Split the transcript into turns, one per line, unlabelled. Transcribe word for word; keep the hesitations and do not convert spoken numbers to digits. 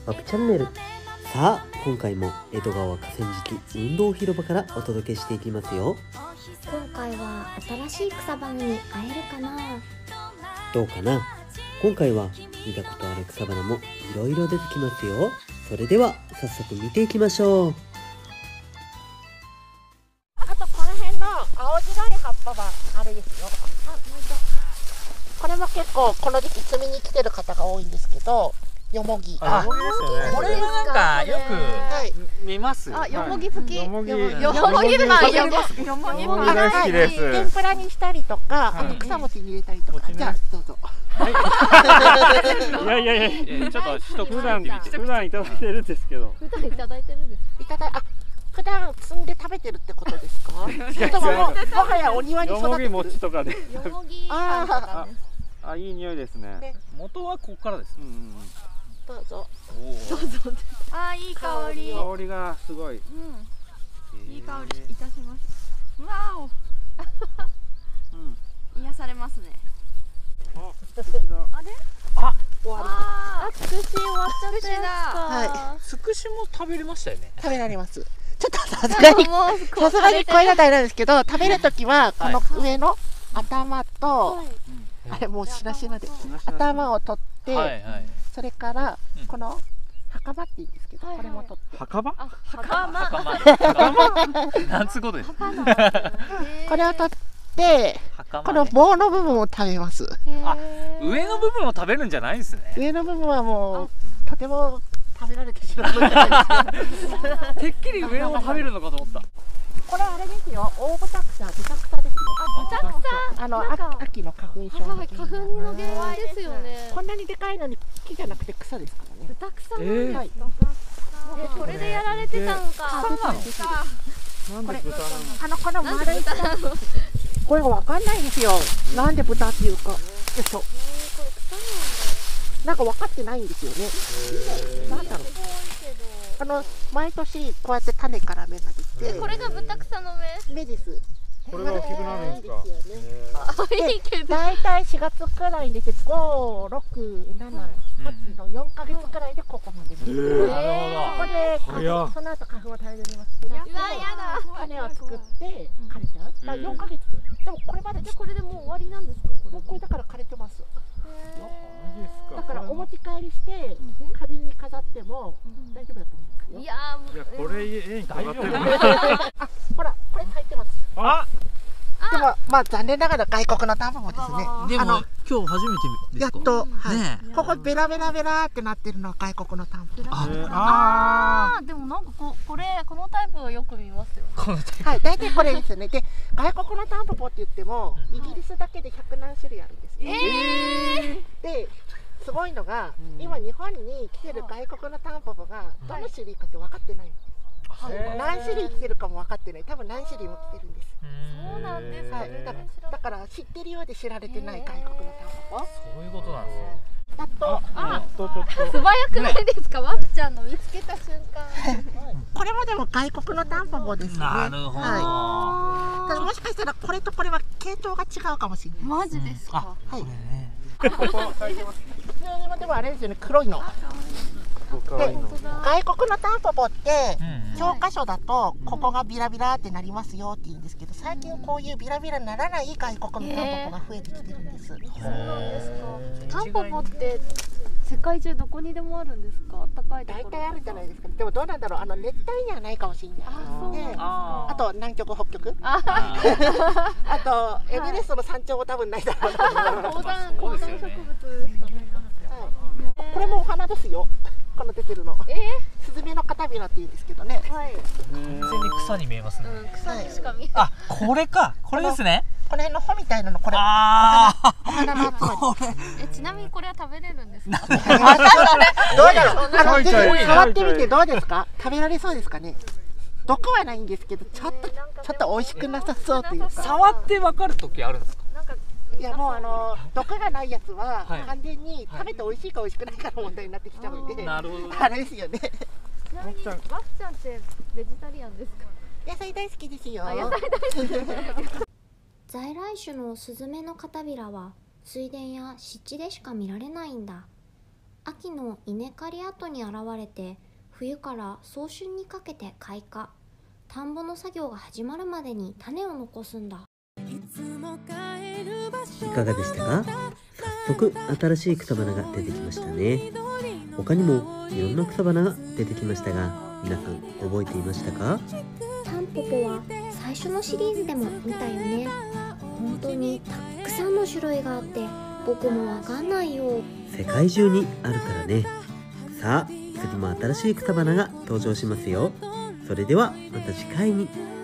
ワプチャンネル。さあ今回も江戸川河川敷運動広場からお届けしていきますよ。
今回は新しい草花に会えるかな。
どうかな。今回は見たことある草花もいろいろ出てきますよ。それでは早速見ていきましょう。
あとこの辺の青白い葉っぱはあれですよ。あ、もう一度。これも結構この時期摘みに来てる方が多いんですけど、よもぎ。
あ、よもぎですよね。これはなんかよく見ます。
あ、よもぎ好き。
よもぎ。
よもぎパン、よもぎパン。よもぎパン
大好きです。
天ぷらにしたりとか、あと草餅に入れたりとか。じゃあどうぞ。
いやいやいや、ちょっと一口普段普段いただいてるんですけど。
普段いただいてるんです。
いただいあ、普段摘んで食べてるってことですか？それとももはやお庭に育ててる。
よもぎ餅とかで。
よもぎパンとかね。
あ、いい匂いですね。元はここからです。
どうぞ。
どうぞ。あ、いい香り。
香りがすごい。
うん。いい香りいたします。わお。癒されますね。
あ、
あれ？
あ、
終わり。
あ、つくし終わっちゃったやつか。
はい。
つくしも食べれましたよね。
食べられます。ちょっとさすがにさすがにこれは大なんですけど、食べるときはこの上の頭と、あれもうしなしなで頭を取って、それからこの袴って言うんですけど、これも取って。
袴？
袴。
袴？なんつうことですか？
これを取って、この棒の部分を食べます。
あ、上の部分を食べるんじゃないんですね。
上の部分はもうとても食べられてしまうじゃないですか。
てっきり上を食べるのかと思った。
これあれですよ、大ブタクサ、ブタクサですよ。
あ、ブタクサ。
あの秋の花粉症の。
はい、花粉の原因ですよね。
こんなにでかいのに木じゃなくて草ですからね。
ブタクサなんだ。
はい。
え、これでやられてたんか。
草なの？
なんで豚なの？
あのこの丸い
豚なの。
これがわかんないんですよ。なんで豚っていうか。よいしょ。なんか分かってないんですよね。なんだろう。あの毎年こうやって種から芽が出て。
これがブタクサの芽？
芽です。
これが大きくなるんですか？
あ、いいけど。
だいたいしがつくらいでご、ろく、なな、はちのよんかげつくらいでここまで。ここでその後花粉を食べれます。
うわ、やだ。
種を作って枯れちゃう。だからよんかげつで。でもこれまで
これでもう終わりなんですか？
これだから枯れてます。
だ
だからお持ち帰りして花瓶に飾っても大丈夫だと思うんですよ。
いやー、
いやこれ家に飾ってる。
あ、ほらこれ咲いてます。
あ、
でもまあ残念ながら外国の卵ですね。
でも今日初めてですか？
やっと、はい
ね。
ここベラベラベラってなってるのは外国のタンポポ。
ああ、でもなんかここれこのタイプをよく見ますよ。
はい、大体これですよね。で、外国のタンポポって言ってもイギリスだけで百何種類あるんですよ。ええ。で、すごいのが今日本に来てる外国のタンポポがどの種類かって分かってない。何種類来てるかも分かってない。多分何種類も来てるんです。
そうなんですか。
はい、だから知ってるようで知られてない外国のタンポポ。
そういうことなんですね。
やっと、
あ、
とちょっと
素早くないですか？ワプちゃんの見つけた瞬間。
これもでも外国のタンポポですね。
なるほど。
はい。ただもしかしたらこれとこれは系統が違うかもしれない。
マジですか？
はい。
ここ咲いてます。
普通にもでもあれですよね、黒いの。で、外国のタンポポって教科書だとここがビラビラってなりますよって言うんですけど、最近こういうビラビラならない外国のタンポポが増えてきてるんです。そう
なんですか。タンポポって世界中どこにでもあるんですか？暖かいところ。
大体あるんじゃないですか。でもどうなんだろう。あの熱帯にはないかもしれない。ね。あと南極北極。あとエベレストの山頂も多分ないだろうな。
高山高山植物ですかね。
これもお花ですよ。この出てるの。
えー、
スズメの片びらって言うんですけどね。
はい。
完全に草に見えますね。
うん、草にしか見えない。
あ、これか。これですね。
この辺の穂みたいなのこれ。
ああ。
お花の集まり。
え、ちなみにこれは食べれるんですか？
どうだろう。あのぜひ触ってみてどうですか？食べられそうですかね？毒はないんですけど、ちょっとちょっと美味しくなさそうというか。
触ってわかる時あるんですか？
いやもうあの毒がないやつは完全に食べて美味しいか美味しくないかの問題になってきちゃうんで、
なるほど。
あれですよね。
ちなみにワプちゃんってベジタリアンですか？
野菜大好きですよ。
あ、野菜大好き。
在来種のスズメの片びらは水田や湿地でしか見られないんだ。 秋の稲刈り跡に現れて、冬から早春にかけて開花。田んぼの作業が始まるまでに種を残すんだ。
いかがでしたか？早速新しい草花が出てきましたね。他にもいろんな草花が出てきましたが、皆さん覚えていましたか？
タンポポは最初のシリーズでも見たよね。本当にたくさんの種類があって僕もわかんないよ。
世界中にあるからね。さあ次も新しい草花が登場しますよ。それではまた次回に。